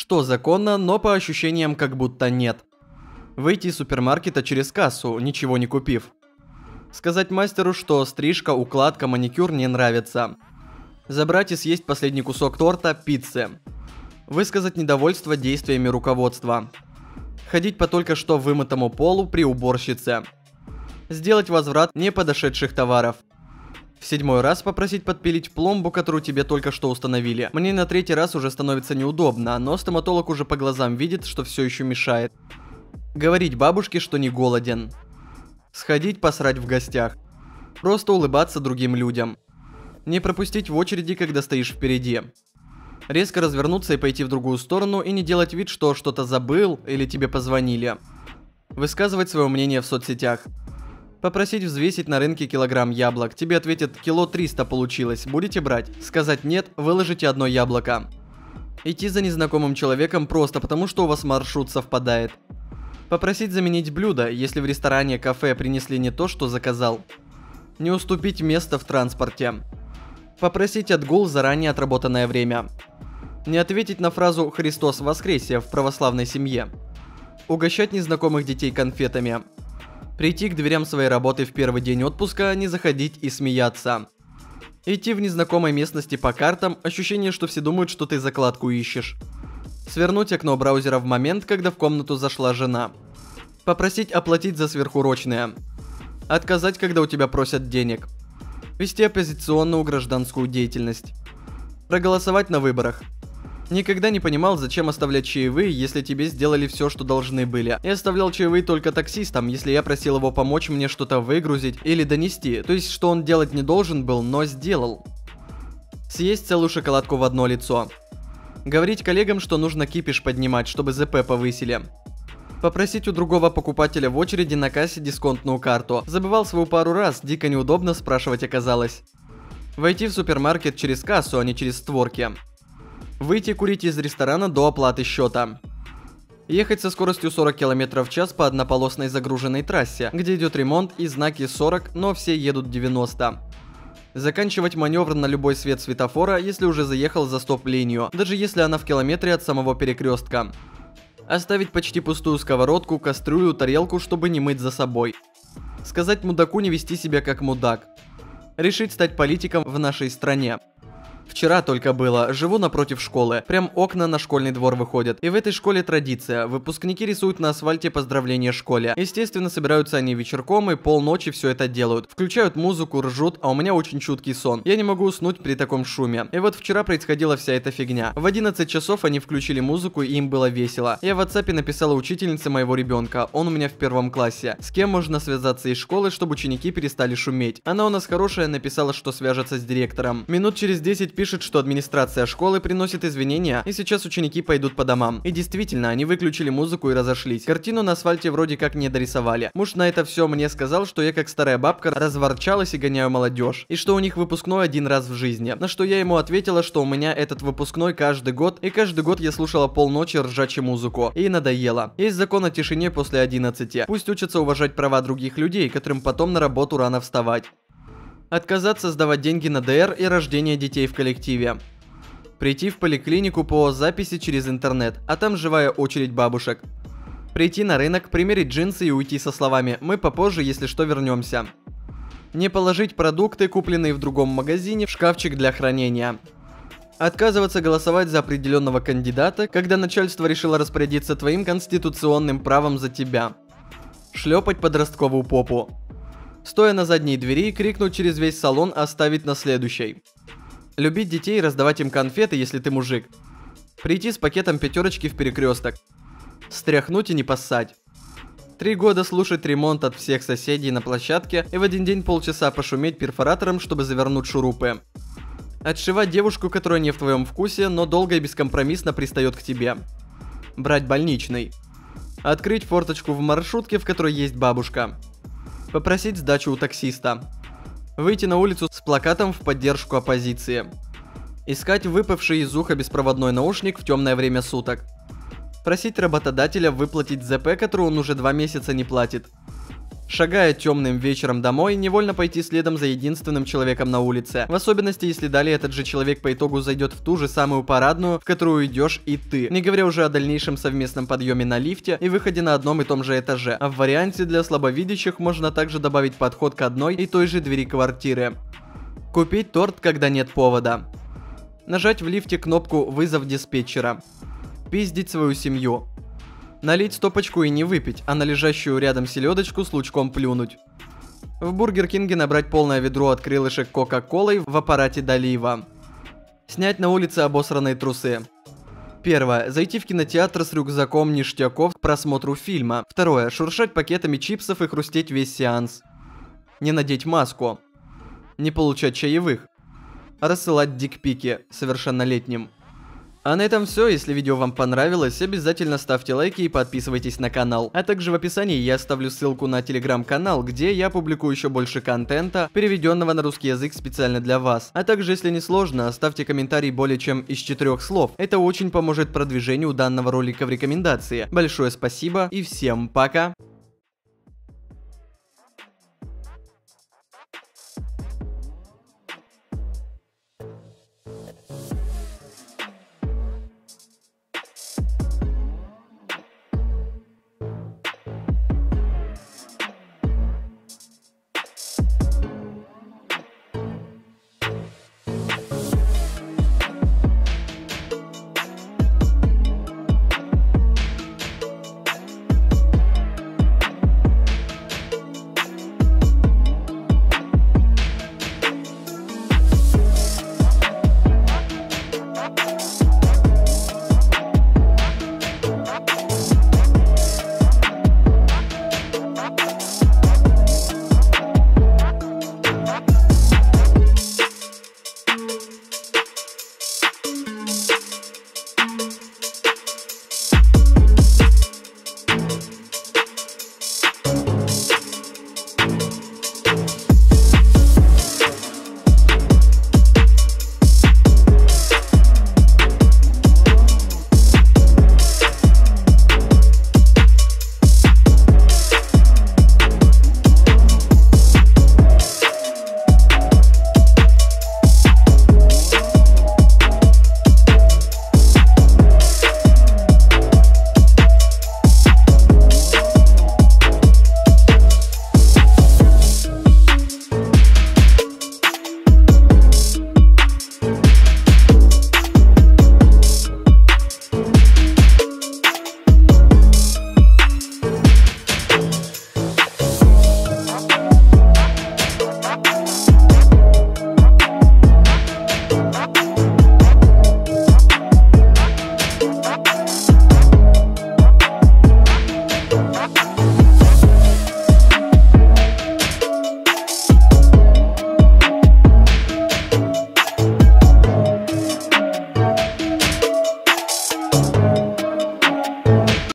что законно, но по ощущениям как будто нет. Выйти из супермаркета через кассу, ничего не купив. Сказать мастеру, что стрижка, укладка, маникюр не нравится. Забрать и съесть последний кусок торта, пиццы. Высказать недовольство действиями руководства. Ходить по только что вымытому полу при уборщице. Сделать возврат неподошедших товаров. В 7-й раз попросить подпилить пломбу, которую тебе только что установили. Мне на 3-й раз уже становится неудобно, но стоматолог уже по глазам видит, что все еще мешает. Говорить бабушке, что не голоден. Сходить посрать в гостях. Просто улыбаться другим людям. Не пропустить в очереди, когда стоишь впереди. Резко развернуться и пойти в другую сторону и не делать вид, что что-то забыл или тебе позвонили. Высказывать свое мнение в соцсетях. Попросить взвесить на рынке килограмм яблок. Тебе ответят: кило 300 получилось, будете брать? Сказать нет, выложите одно яблоко. Идти за незнакомым человеком просто потому, что у вас маршрут совпадает. Попросить заменить блюдо, если в ресторане, кафе принесли не то, что заказал. Не уступить место в транспорте. Попросить отгул в заранее отработанное время. Не ответить на фразу «Христос воскресе» в православной семье. Угощать незнакомых детей конфетами. Прийти к дверям своей работы в первый день отпуска, не заходить и смеяться. Идти в незнакомой местности по картам, ощущение, что все думают, что ты закладку ищешь. Свернуть окно браузера в момент, когда в комнату зашла жена. Попросить оплатить за сверхурочные. Отказать, когда у тебя просят денег. Вести оппозиционную гражданскую деятельность. Проголосовать на выборах. Никогда не понимал, зачем оставлять чаевые, если тебе сделали все, что должны были. Я оставлял чаевые только таксистам, если я просил его помочь мне что-то выгрузить или донести. То есть, что он делать не должен был, но сделал. Съесть целую шоколадку в одно лицо. Говорить коллегам, что нужно кипиш поднимать, чтобы ЗП повысили. Попросить у другого покупателя в очереди на кассе дисконтную карту. Забывал свою пару раз, дико неудобно спрашивать оказалось. Войти в супермаркет через кассу, а не через створки. Выйти курить из ресторана до оплаты счета. Ехать со скоростью 40 км в час по однополосной загруженной трассе, где идет ремонт и знаки 40, но все едут 90. Заканчивать маневр на любой свет светофора, если уже заехал за стоп-линию, даже если она в километре от самого перекрестка. Оставить почти пустую сковородку, кастрюлю, тарелку, чтобы не мыть за собой. Сказать мудаку не вести себя как мудак. Решить стать политиком в нашей стране. Вчера только было, живу напротив школы, прям окна на школьный двор выходят. И в этой школе традиция, выпускники рисуют на асфальте поздравления школе. Естественно, собираются они вечерком и полночи все это делают. Включают музыку, ржут, а у меня очень чуткий сон. Я не могу уснуть при таком шуме. И вот вчера происходила вся эта фигня. В 11 часов они включили музыку, и им было весело. Я в WhatsApp написала учительнице моего ребенка, он у меня в 1 классе. С кем можно связаться из школы, чтобы ученики перестали шуметь? Она у нас хорошая, написала, что свяжется с директором. Минут через 10 пишет, что администрация школы приносит извинения, и сейчас ученики пойдут по домам. И действительно, они выключили музыку и разошлись. Картину на асфальте вроде как не дорисовали. Муж на это все мне сказал, что я как старая бабка разворчалась и гоняю молодежь. И что у них выпускной 1 раз в жизни. На что я ему ответила, что у меня этот выпускной каждый год, и каждый год я слушала полночи ржачью музыку. И надоело. Есть закон о тишине после 11. Пусть учатся уважать права других людей, которым потом на работу рано вставать. Отказаться сдавать деньги на ДР и рождение детей в коллективе. Прийти в поликлинику по записи через интернет, а там живая очередь бабушек. Прийти на рынок, примерить джинсы и уйти со словами «мы попозже, если что, вернемся». Не положить продукты, купленные в другом магазине, в шкафчик для хранения. Отказываться голосовать за определенного кандидата, когда начальство решило распорядиться твоим конституционным правом за тебя. Шлепать подростковую попу. Стоя на задней двери, крикнуть через весь салон «оставить на следующей». Любить детей и раздавать им конфеты, если ты мужик. Прийти с пакетом пятерочки в перекресток. Стряхнуть и не поссать. 3 года слушать ремонт от всех соседей на площадке и в один день полчаса пошуметь перфоратором, чтобы завернуть шурупы. Отшивать девушку, которая не в твоем вкусе, но долго и бескомпромиссно пристает к тебе. Брать больничный. Открыть форточку в маршрутке, в которой есть бабушка. Попросить сдачу у таксиста. Выйти на улицу с плакатом в поддержку оппозиции. Искать выпавший из уха беспроводной наушник в темное время суток. Просить работодателя выплатить ЗП, которую он уже 2 месяца не платит. Шагая темным вечером домой, невольно пойти следом за единственным человеком на улице. В особенности, если далее этот же человек по итогу зайдет в ту же самую парадную, в которую идешь и ты. Не говоря уже о дальнейшем совместном подъеме на лифте и выходе на одном и том же этаже. А в варианте для слабовидящих можно также добавить подход к одной и той же двери квартиры. Купить торт, когда нет повода. Нажать в лифте кнопку «Вызов диспетчера». Пиздить свою семью. Налить стопочку и не выпить, а на лежащую рядом селедочку с лучком плюнуть. В Бургер Кинге набрать полное ведро от крылышек Кока-Колой в аппарате долива. Снять на улице обосранные трусы. Первое. Зайти в кинотеатр с рюкзаком ништяков к просмотру фильма. Второе. Шуршать пакетами чипсов и хрустеть весь сеанс. Не надеть маску. Не получать чаевых. Рассылать дикпики совершеннолетним. А на этом все. Если видео вам понравилось, обязательно ставьте лайки и подписывайтесь на канал. А также в описании я оставлю ссылку на телеграм-канал, где я публикую еще больше контента, переведенного на русский язык специально для вас. А также, если не сложно, оставьте комментарий более чем из 4 слов. Это очень поможет продвижению данного ролика в рекомендации. Большое спасибо и всем пока!